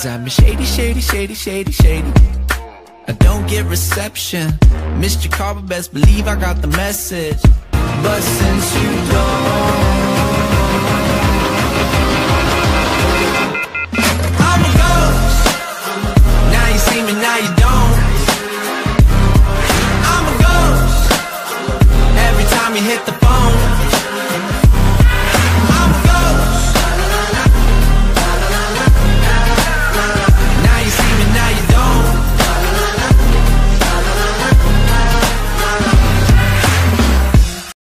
Cause I'm shady, shady, shady, shady, shady. I don't get reception. Missed your call, but best believe I got the message. But since you don't